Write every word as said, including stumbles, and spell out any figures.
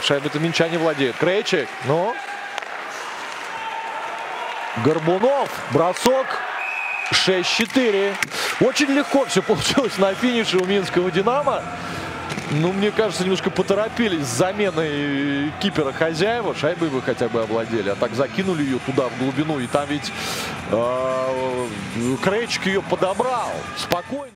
Шайбой-то минчане владеют. Крейчик, ну. Горбунов, бросок. шесть-четыре. Очень легко все получилось на финише у минского «Динамо». Ну, мне кажется, немножко поторопились с заменой кипера хозяева. Шайбой бы хотя бы овладели. А так закинули ее туда, в глубину. И там ведь э, Крейчик ее подобрал. Спокойно.